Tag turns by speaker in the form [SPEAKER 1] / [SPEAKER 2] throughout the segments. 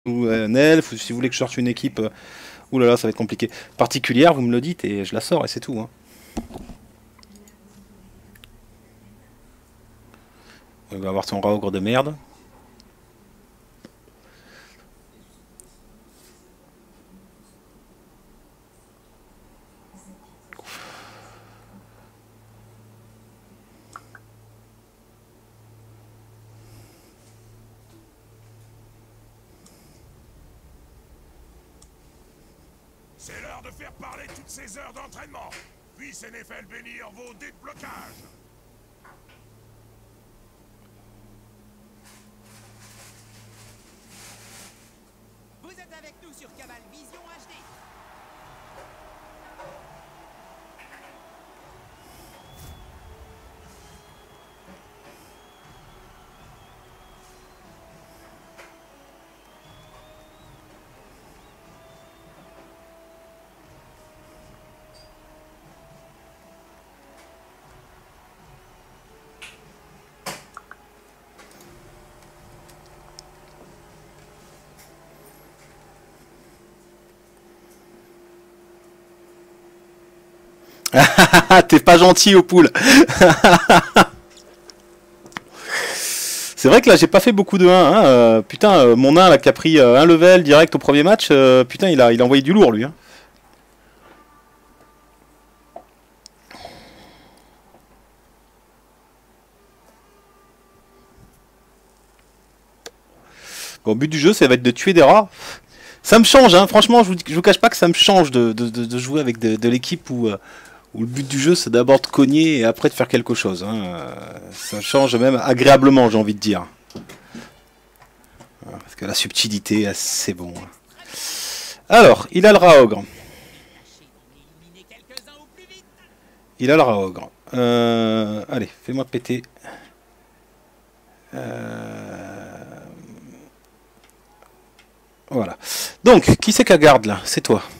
[SPEAKER 1] ou un elfe, ou si vous voulez que je sorte une équipe, ouh là là, ça va être compliqué. Particulière, vous me le dites et je la sors et c'est tout. Hein. Il va avoir son rat ogre de merde.
[SPEAKER 2] C'est l'heure de faire parler toutes ces heures d'entraînement. Puisse NFL bénir vos dés de blocage.
[SPEAKER 3] Vous êtes avec nous sur Cabal Vision HD.
[SPEAKER 1] T'es pas gentil au poule. C'est vrai que là j'ai pas fait beaucoup de 1. Hein. Putain, mon nain là qui a pris un level direct au premier match, putain il a envoyé du lourd lui. Hein. Bon, but du jeu ça va être de tuer des rats. Ça me change, hein. Franchement je vous cache pas que ça me change de jouer avec de l'équipe où le but du jeu c'est d'abord de cogner et après de faire quelque chose. Hein. Ça change même agréablement j'ai envie de dire. Parce que la subtilité c'est bon. Alors, il a le rat ogre. Il a le rat ogre. Allez, fais-moi péter. Voilà. Donc, qui c'est qu'elle garde là? C'est toi.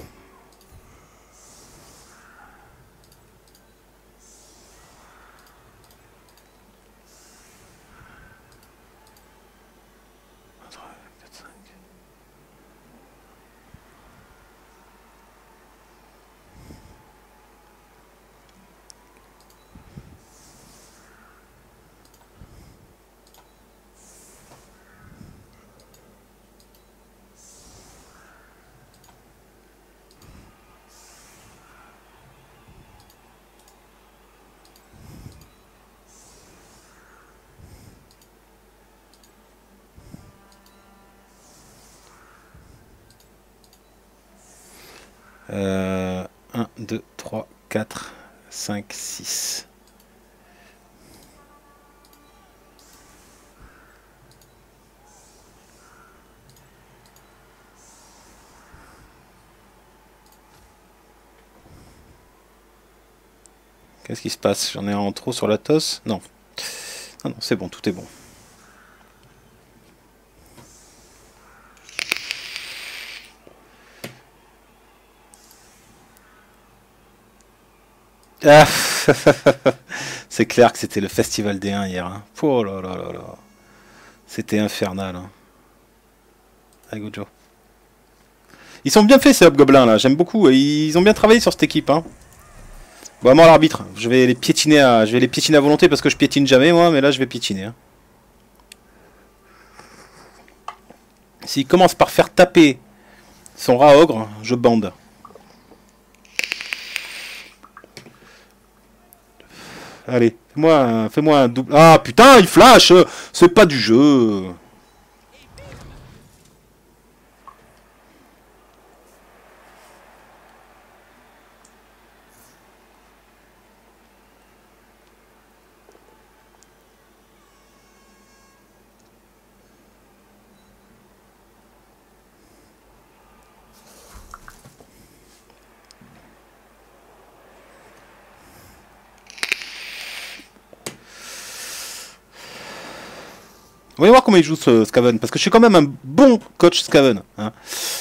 [SPEAKER 1] Euh, 1, 2, 3, 4, 5, 6. Qu'est-ce qui se passe? J'en ai un en trop sur la tosse? Non. Ah non, c'est bon, tout est bon. Ah c'est clair que c'était le festival des 1 hier. Hein. Oh là là là là. C'était infernal. Hein. Allez, go Joe. Ils sont bien faits ces hobgoblins là, j'aime beaucoup. Ils ont bien travaillé sur cette équipe. Hein. Bon, moi l'arbitre, je vais les piétiner à volonté parce que je piétine jamais moi, mais là je vais piétiner. Hein. S'il commence par faire taper son rat ogre, je bande. Allez, fais-moi un double. Ah putain, il flash. C'est pas du jeu. Voyons voir comment il joue ce Skaven, parce que je suis quand même un bon coach Skaven. Hein.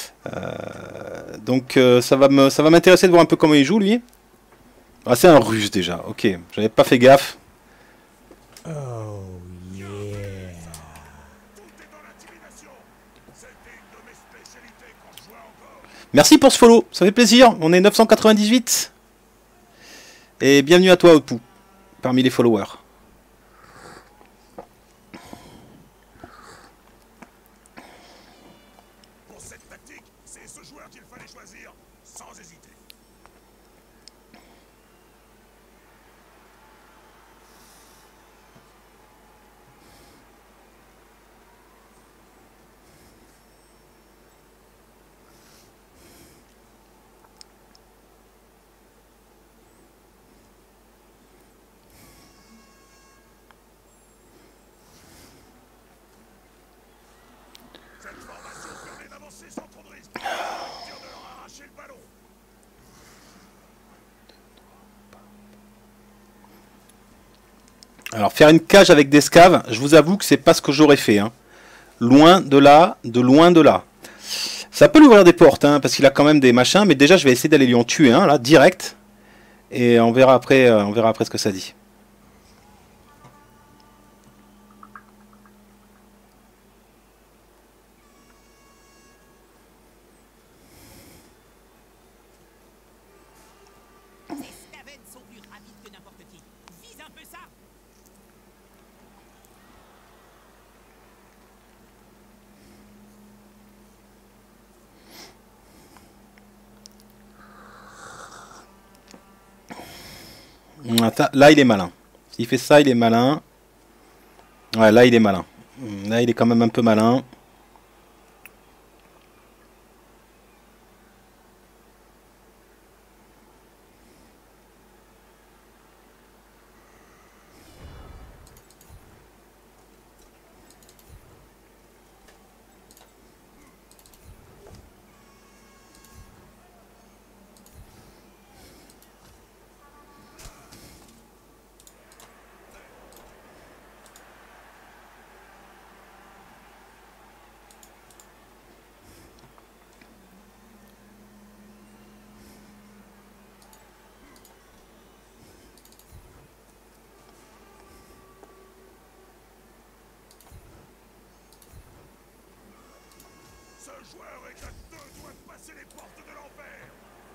[SPEAKER 1] Donc ça va m'intéresser de voir un peu comment il joue lui. Ah c'est un russe déjà, ok, j'avais pas fait gaffe.
[SPEAKER 2] Tout est dans l'intimidation. C'était une de mes spécialités quand je vois encore.
[SPEAKER 1] Merci pour ce follow, ça fait plaisir. On est 998. Et bienvenue à toi, Opou, parmi les followers.
[SPEAKER 2] Pour cette tactique, c'est ce joueur qu'il fallait choisir, sans hésiter. Cette formation permet d'avancer sans trop de risques. Dur de leur arracher le ballon.
[SPEAKER 1] Alors faire une cage avec des scaves, je vous avoue que c'est pas ce que j'aurais fait. Hein. Loin de là, de loin de là. Ça peut lui ouvrir des portes, hein, parce qu'il a quand même des machins, mais déjà je vais essayer d'aller lui en tuer un, là, direct. Et on verra après ce que ça dit.
[SPEAKER 3] Ces Skaven sont plus rapides que n'importe qui. Vise un peu ça.
[SPEAKER 1] Là, il est malin. S'il fait ça, il est malin. Ouais, là, il est malin. Là, il est quand même un peu malin.
[SPEAKER 2] Ce joueur est à deux doigts de passer les portes de l'enfer.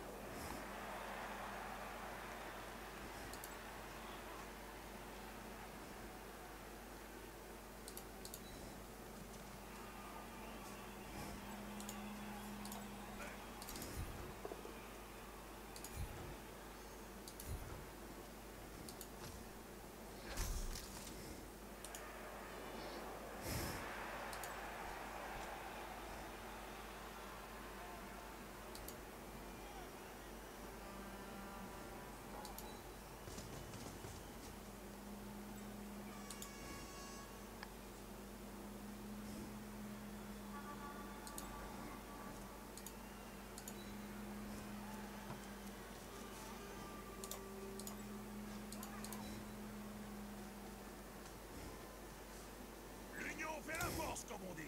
[SPEAKER 2] L'union fait la force, comme on dit.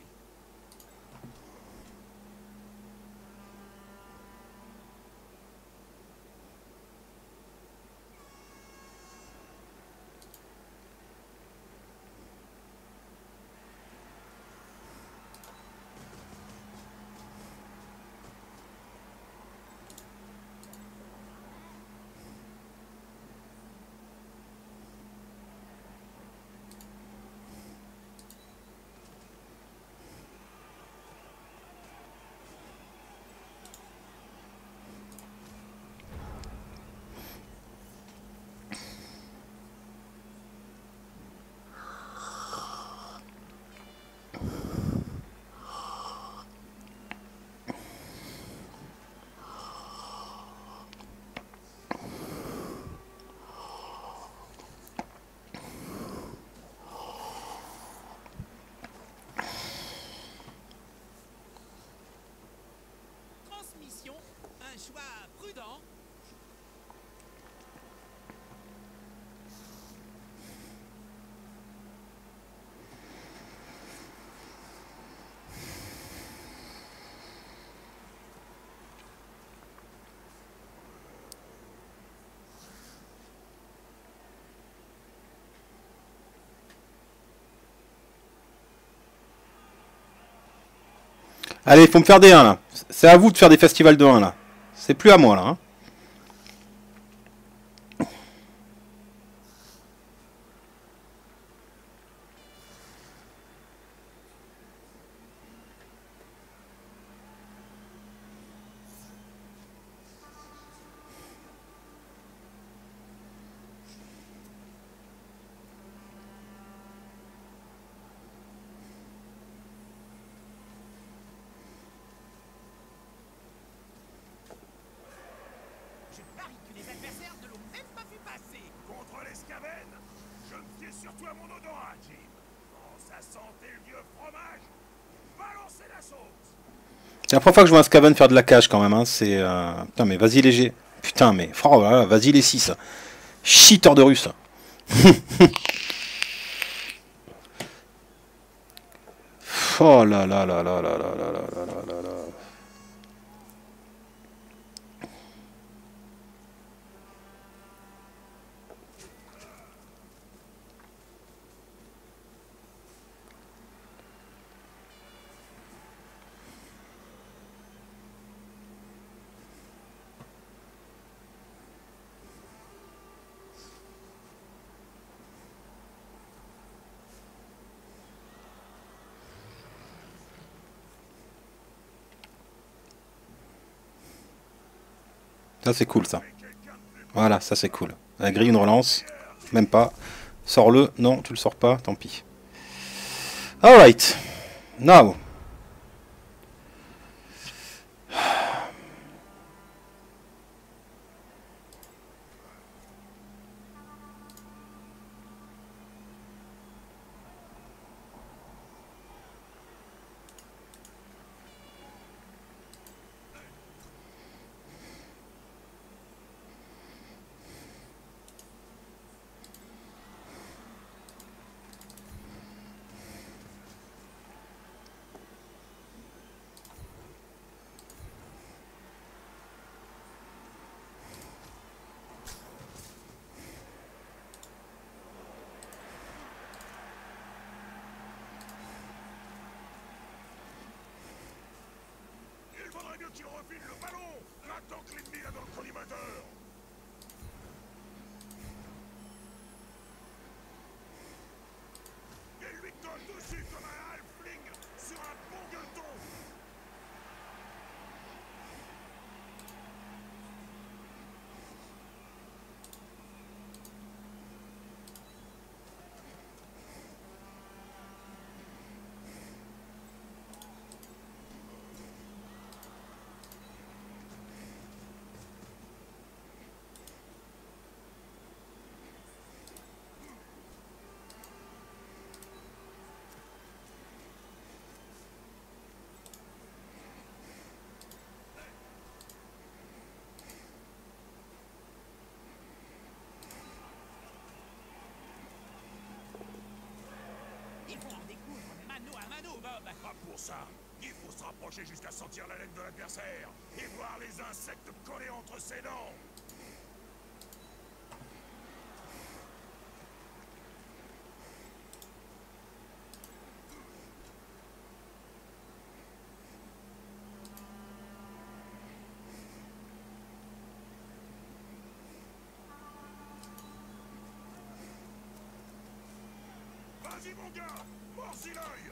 [SPEAKER 3] Transmission, un choix prudent.
[SPEAKER 1] Allez, il faut me faire des 1 là. C'est à vous de faire des festivals de 1 là. C'est plus à moi là. Hein.
[SPEAKER 3] Je parie que les adversaires ne l'ont même pas vu passer.
[SPEAKER 2] Contre les Skaven, je me fiais surtout à mon odorat, Jim. Quand ça sentait le vieux fromage, balancez la sauce.
[SPEAKER 1] C'est la première fois que je vois un Skaven faire de la cage quand même. Hein. C'est. Putain, mais vas-y léger. Putain, mais. Oh, voilà, vas-y les 6. Cheater de russe. Oh là là là là là là là là là là là. Ça c'est cool ça. Voilà, ça c'est cool. La grille, une relance. Même pas. Sors-le. Non, tu le sors pas. Tant pis. Alright. Now.
[SPEAKER 2] Il faudrait mieux qu'il refile le ballon, maintenant que l'ennemi l'a dans le collimateur. Et lui colle dessus comme un halfling sur un bon gueuleton.
[SPEAKER 3] Il faut en découdre mano à mano, Bob.
[SPEAKER 2] Pas pour ça. Il faut se rapprocher jusqu'à sentir la laine de l'adversaire et voir les insectes collés entre ses dents. Vas-y mon gars, mords-y l'œil.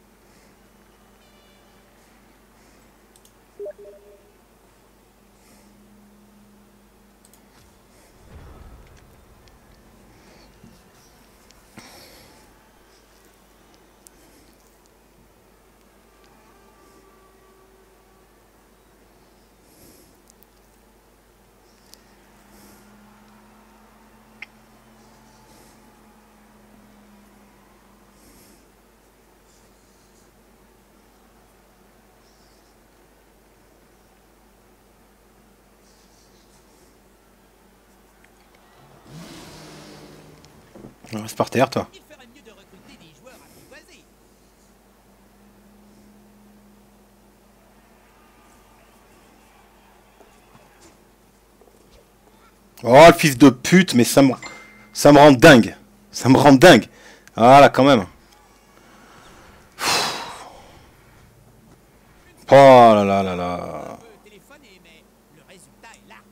[SPEAKER 1] Reste par terre, toi.
[SPEAKER 3] Il ferait mieux de recruter des joueurs apprivoisés.
[SPEAKER 1] Oh, le fils de pute, mais ça me rend dingue. Ça me rend dingue. Ah là, quand même. Oh là là là là.
[SPEAKER 3] On peut téléphoner, mais le résultat est là.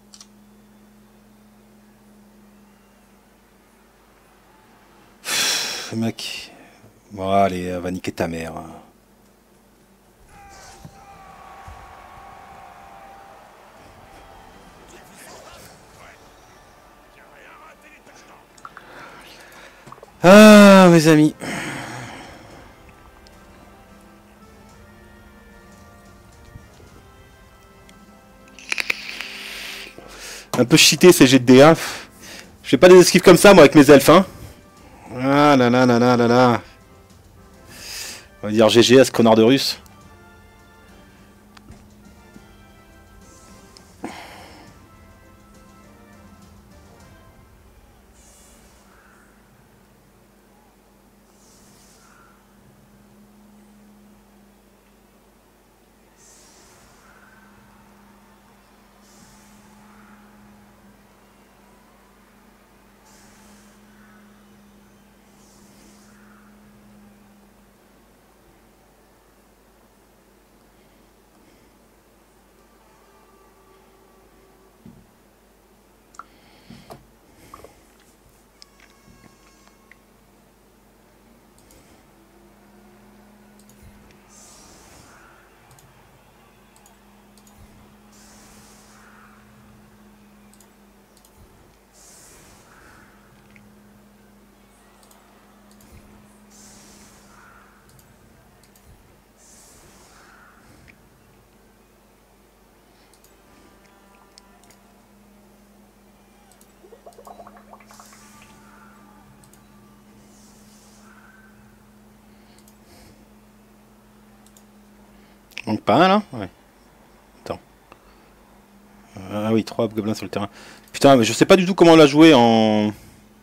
[SPEAKER 1] Pff, mec. Bon, allez, va niquer ta mère.
[SPEAKER 2] J'ai rien raté les touchdowns.
[SPEAKER 1] Ah, mes amis. Un peu cheaté ces jets de dés, hein. Je fais pas des esquives comme ça, moi, avec mes elfes, hein. Ah là là là là là là. On va dire GG à ce connard de russe. Donc pas mal, hein. Ouais. Attends. Ah oui, 3 gobelins sur le terrain. Putain, mais je sais pas du tout comment la jouer en...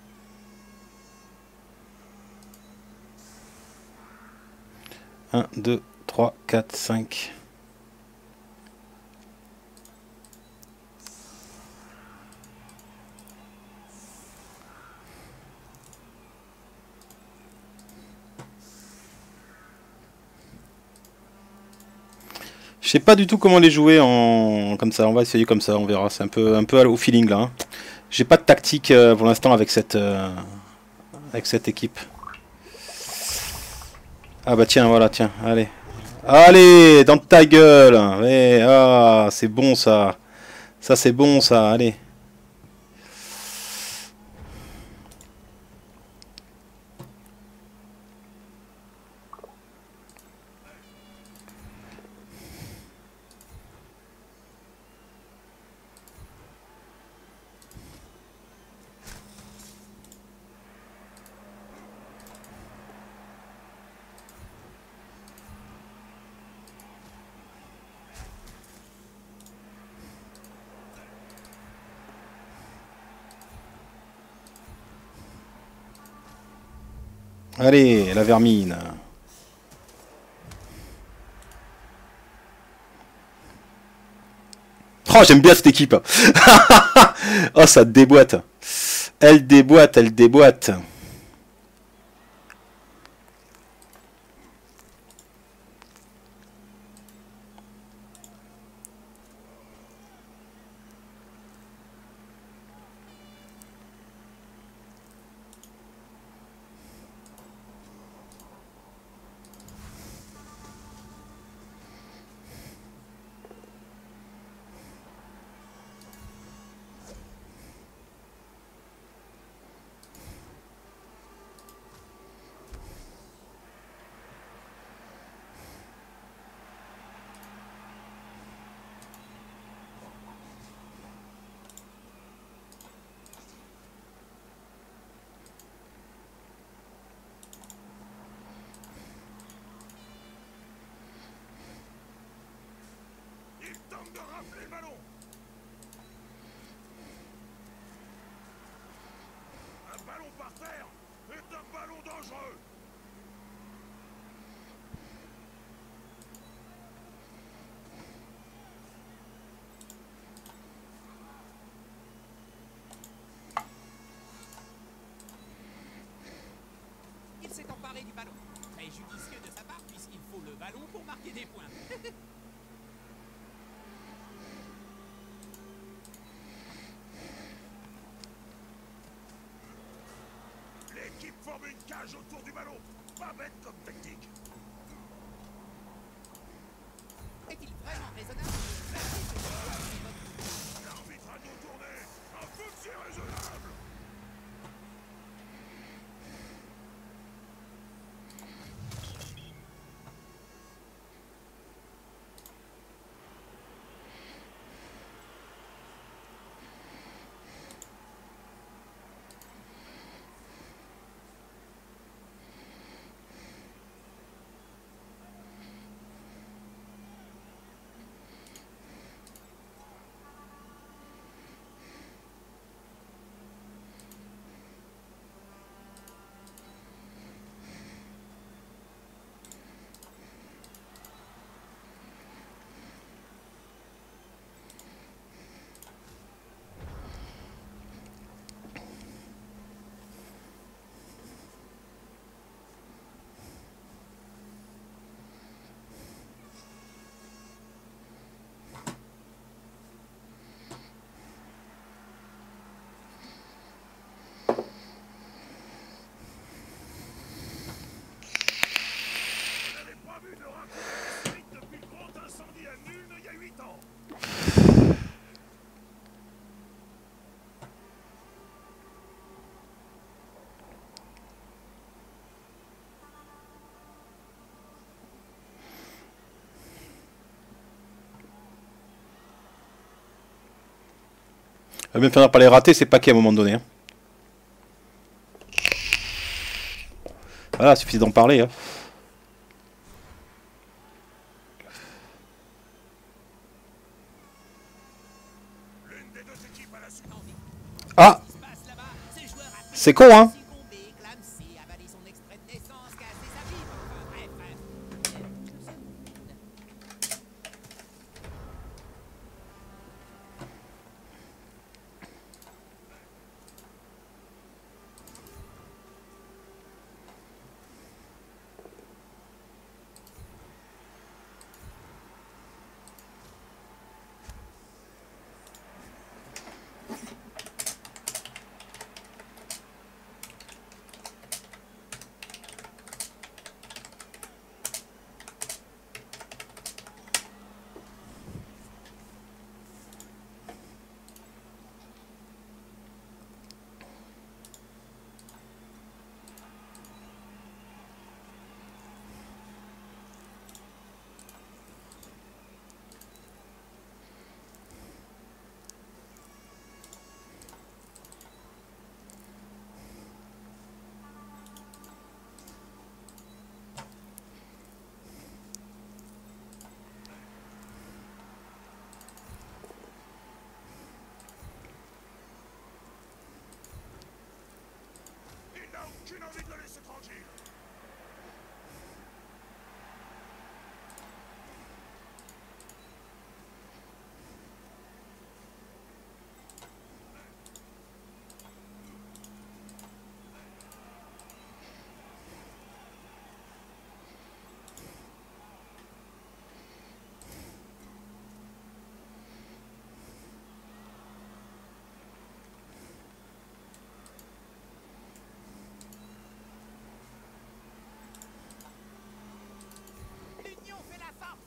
[SPEAKER 1] Un, 2, 3, 4, 5. Je sais pas du tout comment les jouer en comme ça. On va essayer comme ça, on verra. C'est un peu au feeling là, hein. J'ai pas de tactique pour l'instant avec cette équipe. Ah bah tiens, voilà, tiens, allez. Allez, dans ta gueule. Ouais, ah, c'est bon ça. Ça c'est bon ça, allez. Allez, la vermine. Oh, j'aime bien cette équipe. Oh, ça déboîte. Elle déboîte, elle déboîte.
[SPEAKER 2] Il tente de rafler le ballon. Un ballon par terre est un ballon dangereux.
[SPEAKER 3] Il s'est emparé du ballon. Très judicieux de sa part, puisqu'il faut le ballon pour marquer des points.
[SPEAKER 2] une cage autour du ballon. Pas bête comme tactique.
[SPEAKER 3] Est-il vraiment raisonnable de placer ce ballon sur votre
[SPEAKER 2] L'arbitre a dos tourné. Un peu que c'est raisonnable. Pas vu de raccourci depuis le grand incendie à Nuln il y a 8 ans.
[SPEAKER 1] Même finir par les rater, c'est pas qu'à un moment donné. Hein. Voilà, suffit d'en parler. Hein.
[SPEAKER 2] L'une des deux équipes à la suite.
[SPEAKER 1] Ah,
[SPEAKER 3] qui se passe là-bas? Ce joueur a pris
[SPEAKER 1] c'est con, hein.
[SPEAKER 3] succombé, clamsé, avalé son extrait de naissance, cassé sa vie. Enfin, bref.
[SPEAKER 2] Il n'a aucune envie de le laisser tranquille.
[SPEAKER 3] L'union fait la force.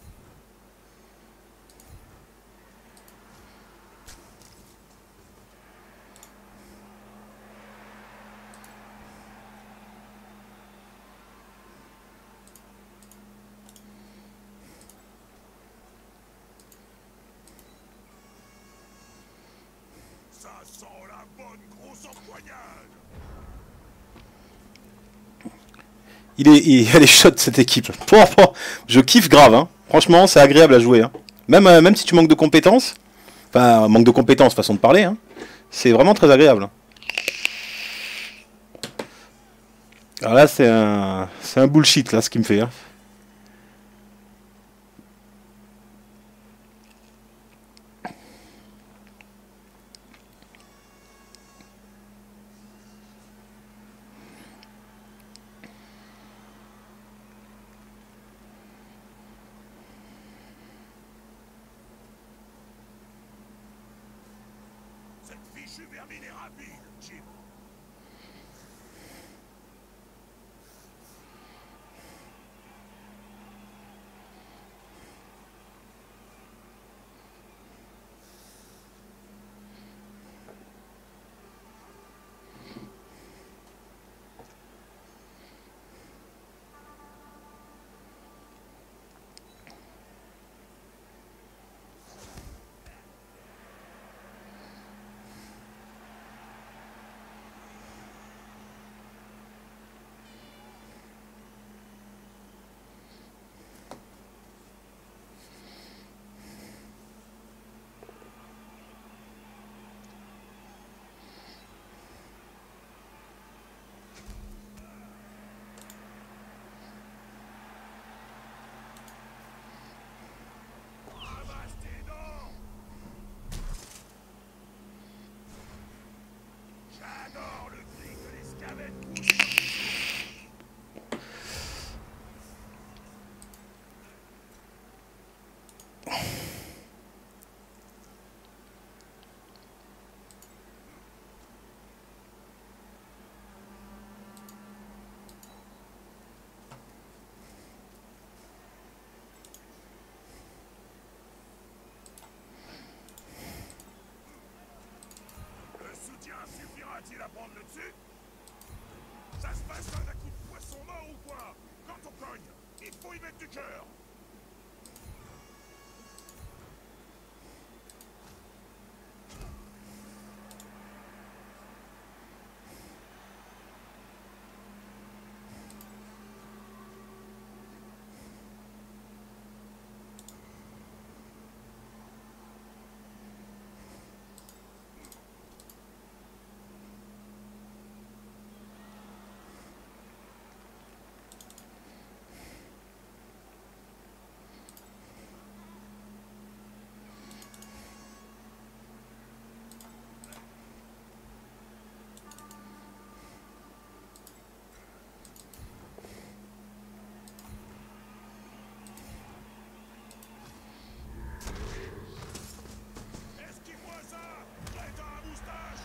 [SPEAKER 2] Ça sent la bonne grosse empoignade.
[SPEAKER 1] Elle est chaude cette équipe. Je kiffe grave. Hein. Franchement, c'est agréable à jouer. Hein. Même si tu manques de compétences, enfin, manque de compétences, façon de parler, hein, c'est vraiment très agréable. Alors là, c'est un bullshit, là, ce qu'il me fait. Hein.
[SPEAKER 2] Cette fichue vermine est rapide, Jim. la prendre le dessus? Ça se passe d'un coup de poisson mort ou quoi? Quand on cogne, il faut y mettre du cœur. Esquive-moi ça, crétin à moustache!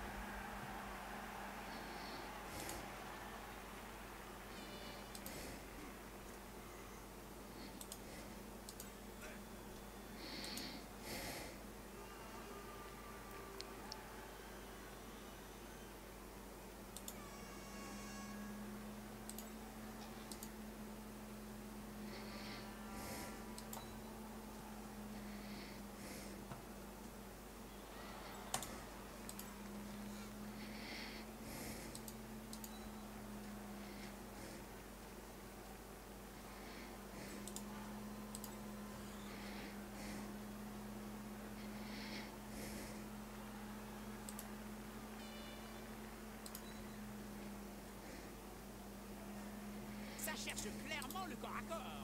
[SPEAKER 3] Ça cherche clairement le corps à corps.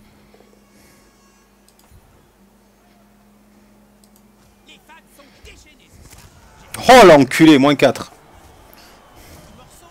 [SPEAKER 3] Les fans sont déchaînés ce soir.
[SPEAKER 1] Oh l'enculé, moins 4.
[SPEAKER 3] J'ai un morceau.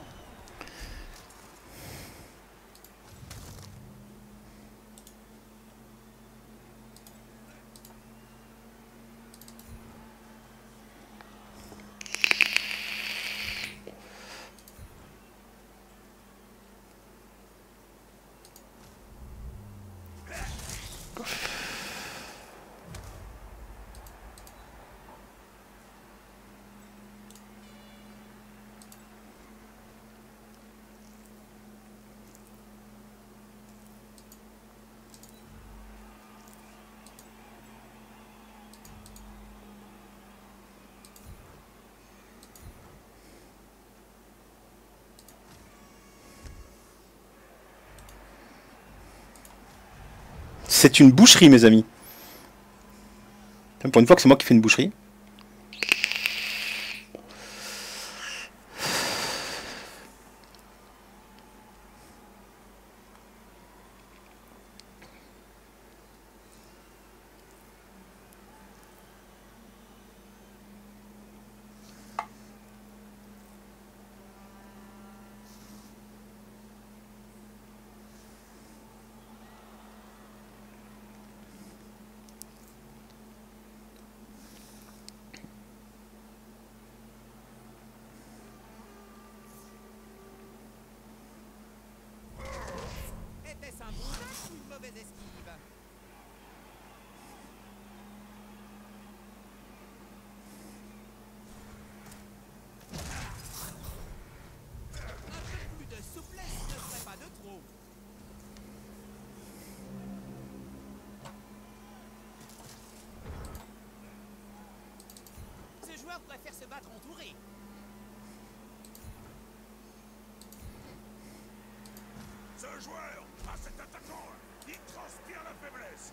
[SPEAKER 1] C'est une boucherie, mes amis. Pour une fois que c'est moi qui fais une boucherie.
[SPEAKER 3] Était-ce un bon dash ou une mauvaise esquive? Un peu plus de souplesse ne serait pas de trop. Ce joueur préfère se battre entouré.
[SPEAKER 2] Ce joueur, à cet attaquant, il transpire la faiblesse.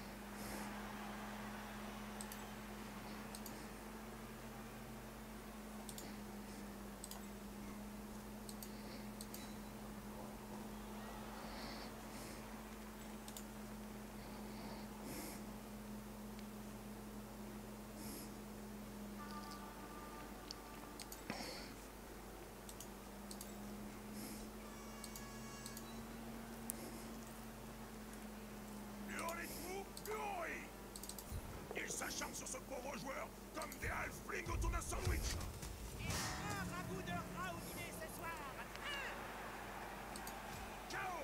[SPEAKER 2] Plus on est fou, plus on rit. Ils s'acharnent sur ce pauvre joueur comme des halflings autour d'un sandwich.
[SPEAKER 3] Un ragoût de rat au dîner ce soir.
[SPEAKER 2] Ciao!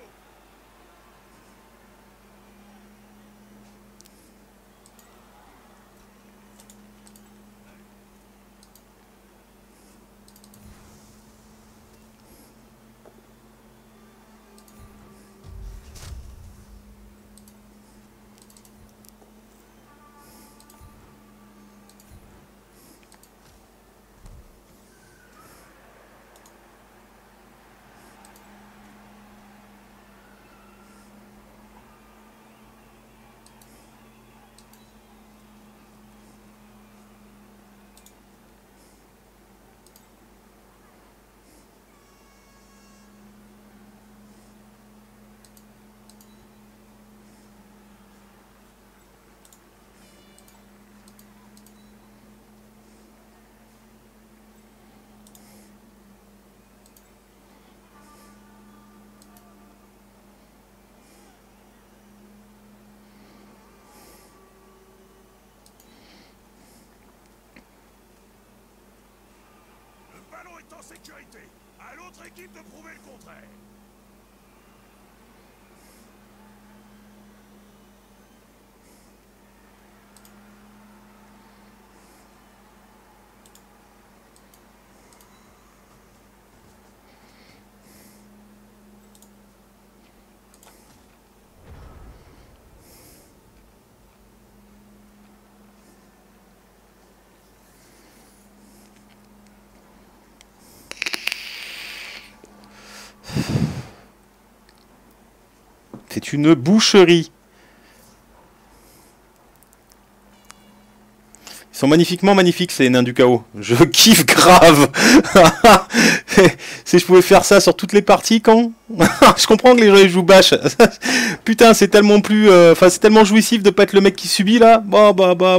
[SPEAKER 2] sécurité. À l'autre équipe de prouver le contraire.
[SPEAKER 1] C'est une boucherie. Ils sont magnifiquement magnifiques, ces nains du chaos. Je kiffe grave. Si je pouvais faire ça sur toutes les parties, quand je comprends que les gens ils jouent bâche. Putain, c'est tellement plus... Enfin, c'est tellement jouissif de pas être le mec qui subit, là. Bah.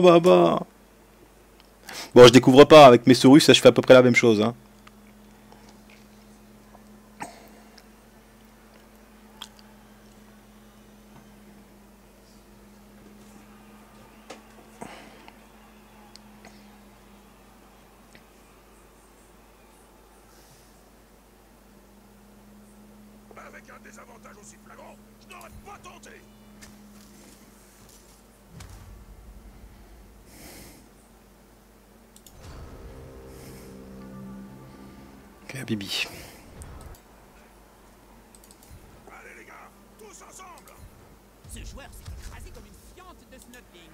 [SPEAKER 1] Bon, je découvre pas. Avec mes Saurus, je fais à peu près la même chose, hein.
[SPEAKER 2] Avec un désavantage aussi flagrant, je n'aurais pas tenté.
[SPEAKER 1] Ok, Bibi.
[SPEAKER 2] Allez les gars, tous ensemble.
[SPEAKER 3] Ce joueur s'est écrasé comme une fiente de Snotling.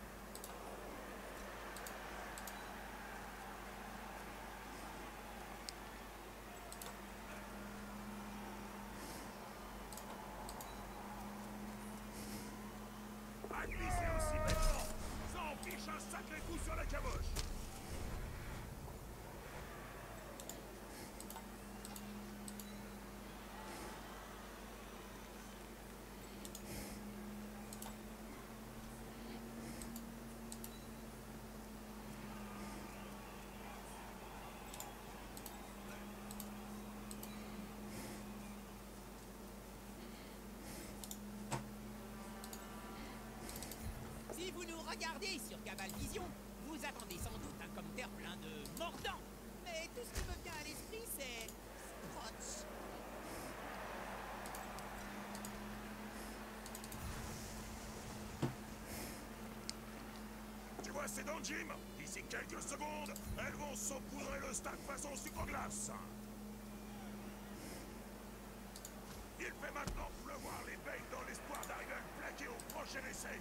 [SPEAKER 2] À glisser aussi bêtement. Ça en fiche un sacré coup sur la caboche.
[SPEAKER 3] Si vous nous regardez sur Cabal Vision, vous attendez sans doute un commentaire plein de mordants. Mais tout ce qui me vient à l'esprit, c'est... Scrotch.
[SPEAKER 2] Tu vois ces dents, Jim? D'ici quelques secondes, elles vont saupoudrer le stade façon sucre glace. Il fait maintenant pleuvoir les becs dans l'espoir d'arriver à le plaquer au prochain essai.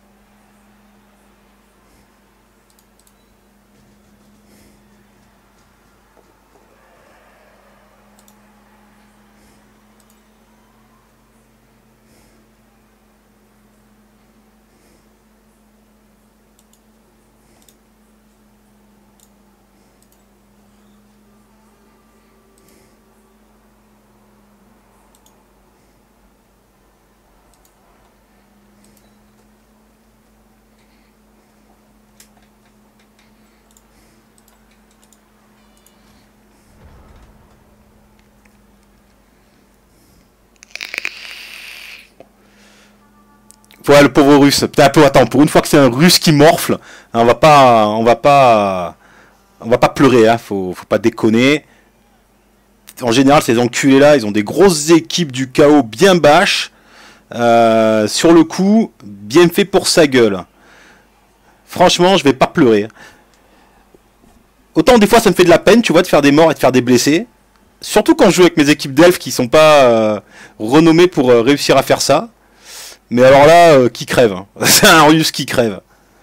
[SPEAKER 1] Voilà le pauvre russe. Putain, attends, pour une fois que c'est un russe qui morfle, hein, on va pas pleurer, hein, faut pas déconner. En général, ces enculés là, ils ont des grosses équipes du chaos bien bâches. Sur le coup, bien fait pour sa gueule. Franchement, je vais pas pleurer. Autant des fois ça me fait de la peine, tu vois, de faire des morts et de faire des blessés. Surtout quand je joue avec mes équipes d'elfes qui sont pas renommées pour réussir à faire ça. Mais alors là, qui crève, hein. C'est un russe qui crève.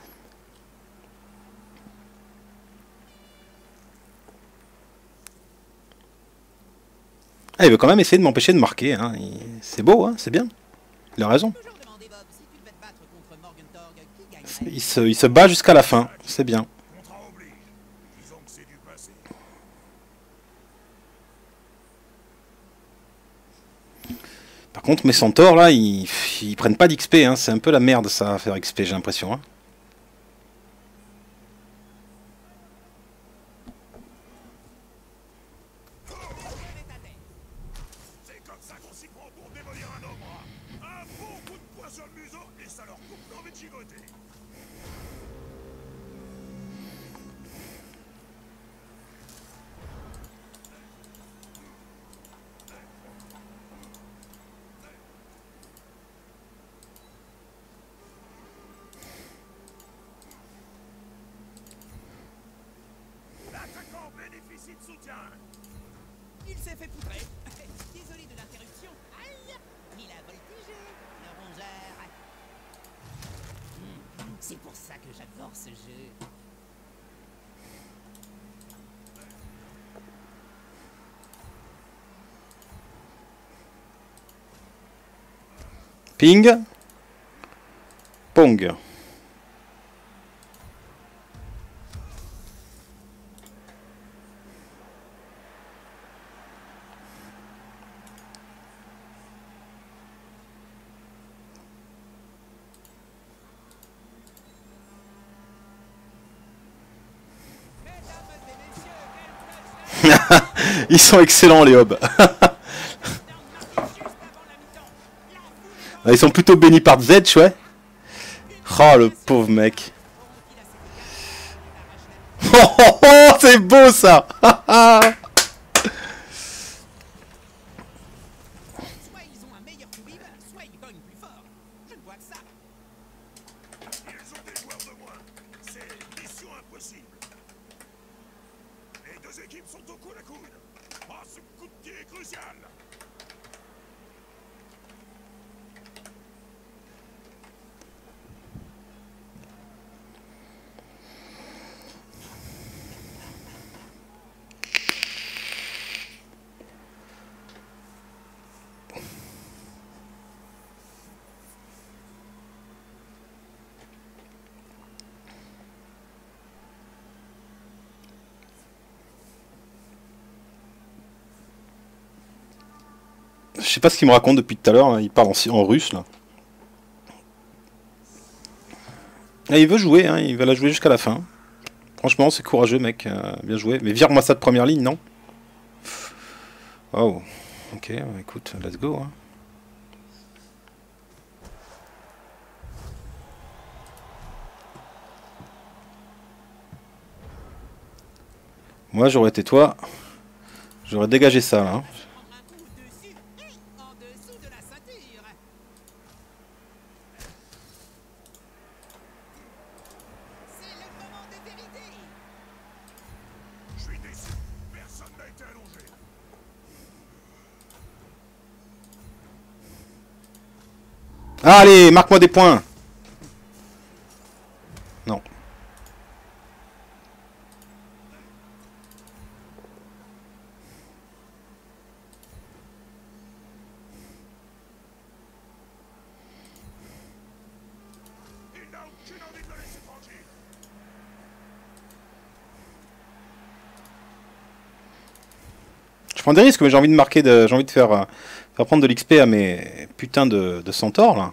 [SPEAKER 1] Ah, il veut quand même essayer de m'empêcher de marquer, hein. C'est beau, hein, c'est bien. Il a raison.
[SPEAKER 3] Toujours demandé, Bob, si tu devais te battre contre Morgentorg, qui gagnerait?
[SPEAKER 1] Il se bat jusqu'à la fin, c'est bien.
[SPEAKER 2] Contrat oblige. Disons que c'est du passé.
[SPEAKER 1] Par contre, mes centaures, là, ils prennent pas d'XP, hein. C'est un peu la merde, ça, à faire XP, j'ai l'impression, hein.
[SPEAKER 2] C'est comme ça qu'on s'y prend pour démolir un ogre. Un bon coup de poing sur le museau et ça leur coupe l'envie de gigoter. déficit de soutien.
[SPEAKER 3] Il s'est fait poutrer. Désolé de l'interruption. Aïe! Il a voltigé, le rongeur. C'est pour ça que j'adore ce jeu.
[SPEAKER 1] Ping. Pong. Ils sont excellents les hobs. Ils sont plutôt bénis par Z, ouais. Oh le pauvre mec. Oh, oh, oh, c'est beau ça.
[SPEAKER 3] Soit ils ont un meilleur toubib, soit ils cognent plus fort. Je ne vois que ça.
[SPEAKER 2] Ils ont des joueurs de moins. C'est mission impossible. Les deux équipes sont au coude à coude. Oh, ce coup de pied est crucial.
[SPEAKER 1] Je sais pas ce qu'il me raconte depuis tout à l'heure, hein. Il parle en russe là. Ah, il veut jouer, hein. Il va la jouer jusqu'à la fin. Franchement, c'est courageux mec, bien joué. Mais vire-moi ça de première ligne, non? Oh, ok, écoute, let's go. Hein. Moi, j'aurais été toi, j'aurais dégagé ça là. Hein.
[SPEAKER 3] Prendre un coup dessus et en dessous de la ceinture. C'est le moment de vérité.
[SPEAKER 2] Je suis déçu. Personne n'a été allongé.
[SPEAKER 1] Allez, marque-moi des points. Non.
[SPEAKER 2] Il n'a aucune envie de le laisser tranquille.
[SPEAKER 1] Je prends des risques, mais j'ai envie de marquer, j'ai envie de faire prendre de l'XP à mes putains de centaures là.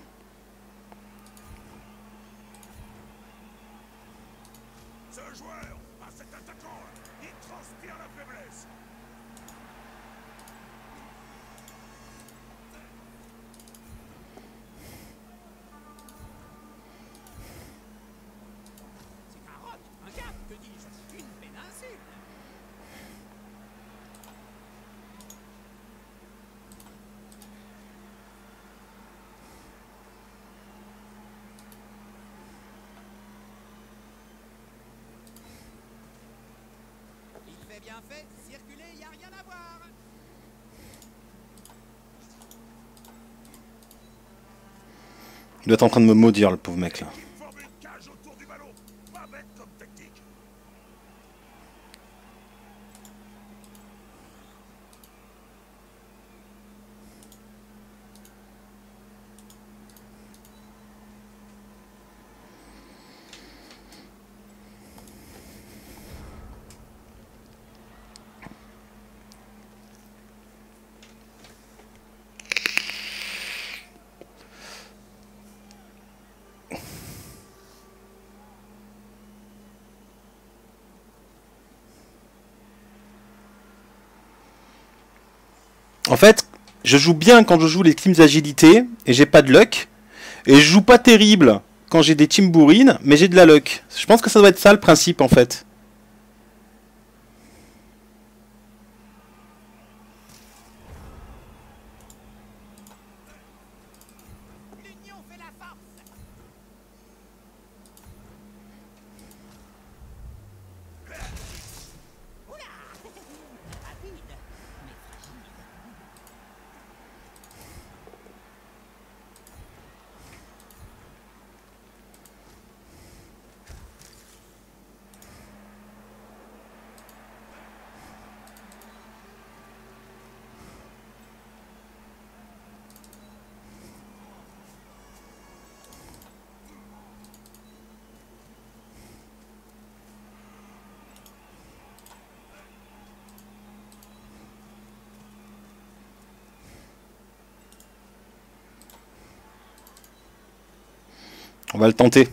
[SPEAKER 2] Ce joueur, à cet attaquant, il transpire la faiblesse.
[SPEAKER 3] C'est un roc, un cap, que dis-je? Une péninsule. Il fait bien fait, circuler, y a rien à voir.
[SPEAKER 1] Il doit être en train de me maudire le pauvre mec là.
[SPEAKER 2] Il forme une cage autour du ballon. Pas bête comme tactique.
[SPEAKER 1] En fait, je joue bien quand je joue les teams agilité et j'ai pas de luck. Et je joue pas terrible quand j'ai des teams bourrines, mais j'ai de la luck. Je pense que ça doit être ça le principe en fait.
[SPEAKER 3] L'union fait la force. Oula,
[SPEAKER 1] On va le tenter.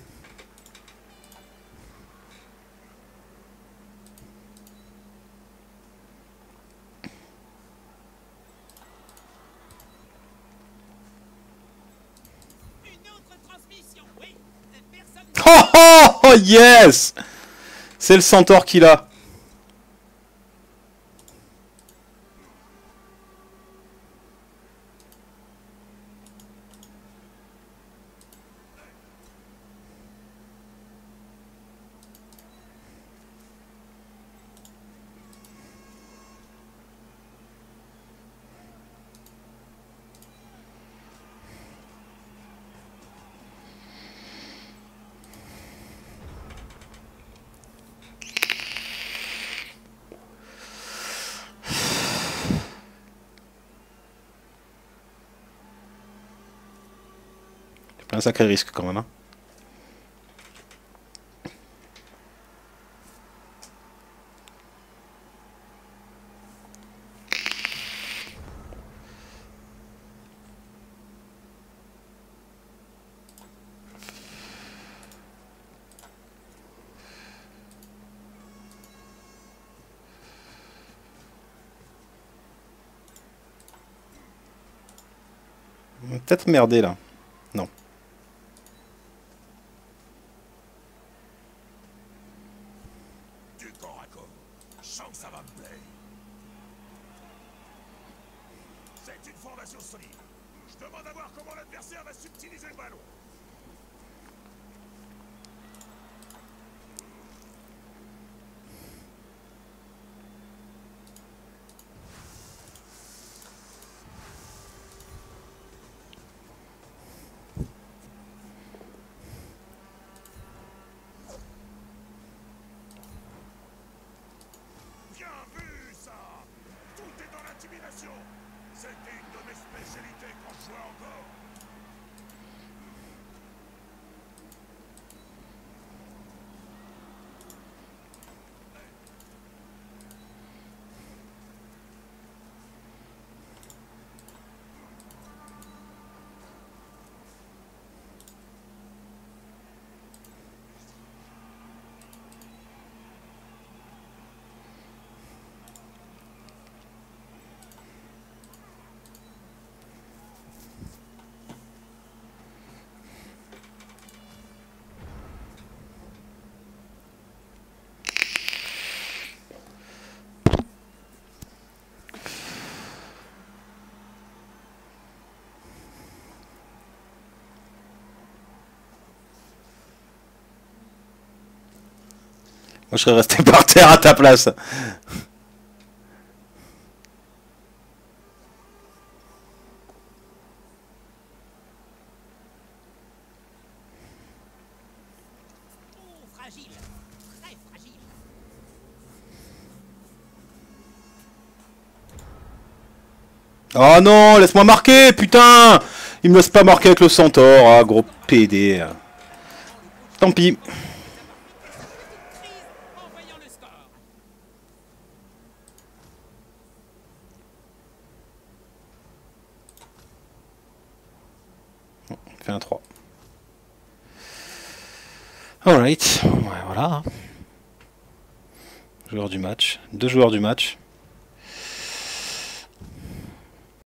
[SPEAKER 3] Une autre transmission, oui. Personne.
[SPEAKER 1] Oh, oh, oh yes! C'est le centaure qui l'a. Un sacré risque quand même. Hein. On va peut-être merder là. Non.
[SPEAKER 2] Du corps à corps. Je sens que ça va me plaire. C'est une formation solide. Je demande à voir comment l'adversaire va subtiliser le ballon. Bien vu, ça! Tout est dans l'intimidation. C'était une de mes spécialités quand je jouais encore.
[SPEAKER 1] Moi je serais resté par terre à ta place.
[SPEAKER 3] Oh, fragile. Très fragile.
[SPEAKER 1] Oh non, laisse-moi marquer, putain! Il me laisse pas marquer avec le centaure, ah gros PD. Tant pis.
[SPEAKER 3] Crise en voyant le score.
[SPEAKER 1] On fait un 3. Alright, ouais, voilà. Joueur du match. 2 joueurs du match.